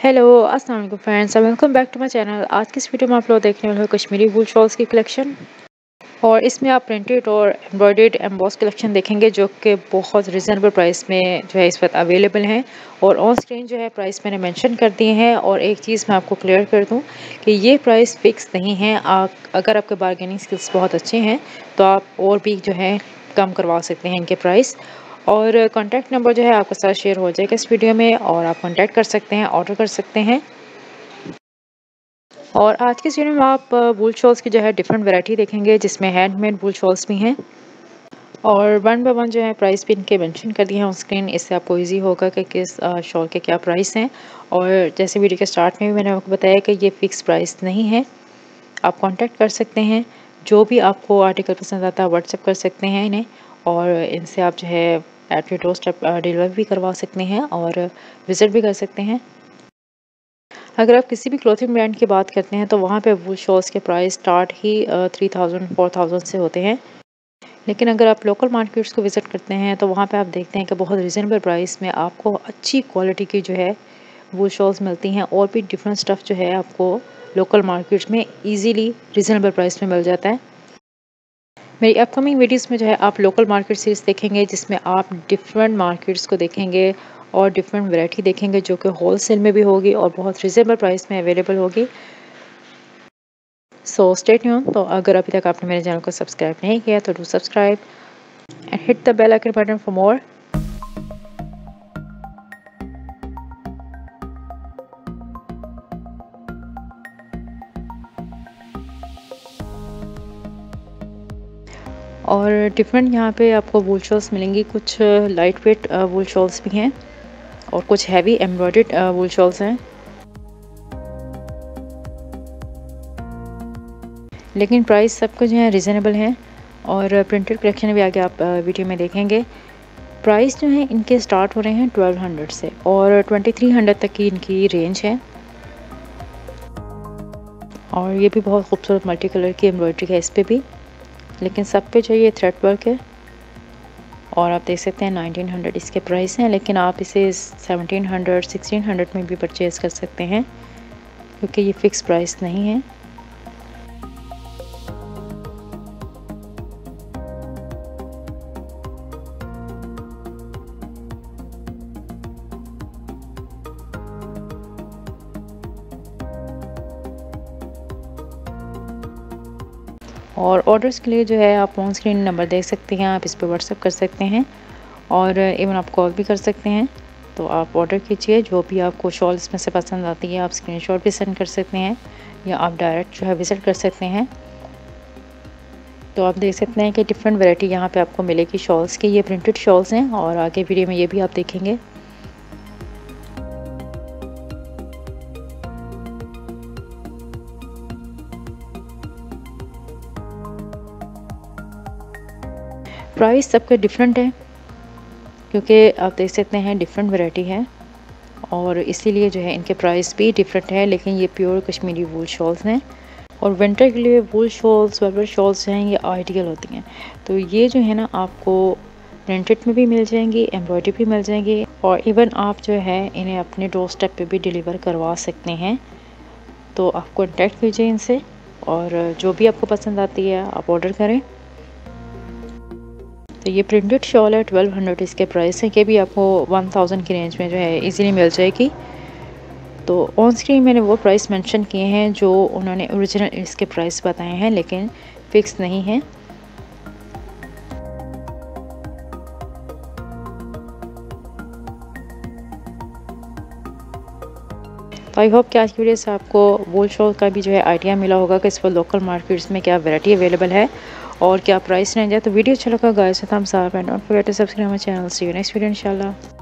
Hello अस्सलाम वालेकुम friends, welcome back to my channel. आज की इस वीडियो में आप लोग देखने वाले हो कश्मीरी वूल शॉल्स की कलेक्शन। और इसमें आप प्रिंटेड और एम्ब्रॉयडर्ड एम्बॉस कलेक्शन देखेंगे जो कि बहुत रिजनेबल प्राइस में जो है इस वक्त अवेलेबल हैं। और ऑन स्क्रीन जो है प्राइस मैंने मेंशन कर दिए हैं। और एक चीज़ मैं आपको क्लियर कर दूं कि ये प्राइस फिक्स नहीं है। अगर आपके बार्गेनिंग स्किल्स बहुत अच्छे हैं तो आप और भी जो है कम करवा सकते हैं इनके प्राइस। और कॉन्टैक्ट नंबर जो है आपके साथ शेयर हो जाएगा इस वीडियो में, और आप कॉन्टैक्ट कर सकते हैं, ऑर्डर कर सकते हैं। और आज के इस वीडियो में आप वूल शॉल्स की जो है डिफरेंट वैरायटी देखेंगे जिसमें हैंडमेड वूल शॉल्स भी हैं। और वन बाय वन जो है प्राइस भी इनके मेंशन कर दिए हैं ऑन स्क्रीन। इससे आपको इजी होगा कि किस शॉल के क्या प्राइस हैं। और जैसे वीडियो के स्टार्ट में भी मैंने आपको बताया कि ये फ़िक्स प्राइस नहीं है, आप कांटेक्ट कर सकते हैं। जो भी आपको आर्टिकल पसंद आता है व्हाट्सएप कर सकते हैं इन्हें, और इनसे आप जो है at your doorstep deliver भी करवा सकते हैं और विज़िट भी कर सकते हैं। अगर आप किसी भी क्लोथिंग ब्रांड की बात करते हैं तो वहाँ पे वूल शॉल्स के प्राइस स्टार्ट ही 3000 4000 से होते हैं। लेकिन अगर आप लोकल मार्केट्स को विज़िट करते हैं तो वहाँ पे आप देखते हैं कि बहुत रिजनेबल प्राइस में आपको अच्छी क्वालिटी की जो है वूल शॉल्स मिलती हैं। और भी डिफरेंट स्टफ़ जो है आपको लोकल मार्केट्स में इजीली रिजनेबल प्राइस में मिल जाता है। मेरी अपकमिंग वीडियोस में जो है आप लोकल मार्केट सीरीज़ देखेंगे जिसमें आप डिफरेंट मार्केट्स को देखेंगे और डिफरेंट वैरायटी देखेंगे जो कि होलसेल में भी होगी और बहुत रिजनेबल प्राइस में अवेलेबल होगी। So stay tuned. तो अगर अभी तक आपने मेरे चैनल को सब्सक्राइब नहीं किया तो do subscribe and hit the bell icon button for more. और डिफरेंट यहाँ पे आपको वूल शॉल्स मिलेंगी। कुछ लाइट वेट वूल शॉल्स भी हैं और कुछ हैवी एम्ब्रॉयडर्ड वूल शॉल्स हैं। लेकिन प्राइस सबको जो है रिजनेबल है। और प्रिंटेड कलेक्शन भी आगे आप वीडियो में देखेंगे। प्राइस जो है इनके स्टार्ट हो रहे हैं 1200 से और 2300 तक की इनकी रेंज है। और ये भी बहुत खूबसूरत मल्टी कलर की एम्ब्रॉयडरी है इस पर भी, लेकिन सब पे जो ये थ्रेड वर्क है। और आप देख सकते हैं 1900 इसके प्राइस हैं, लेकिन आप इसे 1700 1600 में भी परचेज़ कर सकते हैं क्योंकि ये फ़िक्स प्राइस नहीं है। और ऑर्डर्स के लिए जो है आप ऑन स्क्रीन नंबर देख सकते हैं, आप इस पर व्हाट्सएप कर सकते हैं और इवन आप कॉल भी कर सकते हैं। तो आप ऑर्डर कीजिए, जो भी आपको शॉल इसमें से पसंद आती है आप स्क्रीनशॉट भी सेंड कर सकते हैं या आप डायरेक्ट जो है विज़िट कर सकते हैं। तो आप देख सकते हैं कि डिफरेंट वैरायटी यहाँ पे आपको मिलेगी शॉल्स की। ये प्रिंटेड शॉल्स हैं और आगे वीडियो में ये भी आप देखेंगे। प्राइस सबके डिफरेंट है क्योंकि आप देख सकते हैं डिफरेंट वैरायटी है और इसीलिए जो है इनके प्राइस भी डिफरेंट है। लेकिन ये प्योर कश्मीरी वूल शॉल्स हैं और विंटर के लिए वूल शॉल्स वेलवेट शॉल्स हैं, ये आइडियल होती हैं। तो ये जो है ना आपको प्रिंटेड में भी मिल जाएंगी, एम्ब्रॉयडरी भी मिल जाएंगी और इवन आप जो है इन्हें अपने डोर स्टेप पे भी डिलीवर करवा सकते हैं। तो आप कॉन्टेक्ट कीजिए इनसे और जो भी आपको पसंद आती है आप ऑर्डर करें। तो ये प्रिंटेड शॉल है 1200 इसके प्राइस है, कि भी आपको 1000 की रेंज में जो है इजीली मिल जाएगी। तो ऑन स्क्रीन मैंने वो प्राइस मेंशन किए हैं जो उन्होंने ओरिजिनल इसके प्राइस बताए हैं, लेकिन फिक्स नहीं है। तो आई होप कि आज की वीडियो से आपको वूल शॉल का भी जो है आइडिया मिला होगा कि इस पर लोकल मार्केट्स में क्या वैरायटी अवेलेबल है और क्या प्राइस रेंज है। तो वीडियो अच्छा लगा गाइस तो thumbs up and don't forget to subscribe my channel. See you next video इंशाल्लाह।